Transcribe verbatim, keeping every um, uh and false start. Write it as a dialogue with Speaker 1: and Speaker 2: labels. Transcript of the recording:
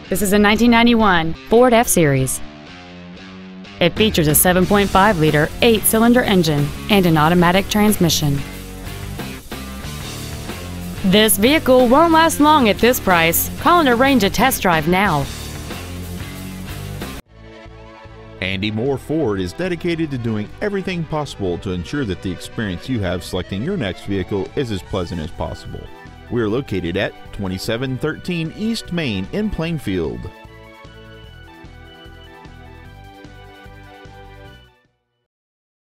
Speaker 1: This is a nineteen ninety-one Ford F-Series. It features a seven point five liter eight-cylinder engine and an automatic transmission. This vehicle won't last long at this price. Call and arrange a test drive now.
Speaker 2: Andy Mohr Ford is dedicated to doing everything possible to ensure that the experience you have selecting your next vehicle is as pleasant as possible. We are located at twenty-seven thirteen East Main in Plainfield.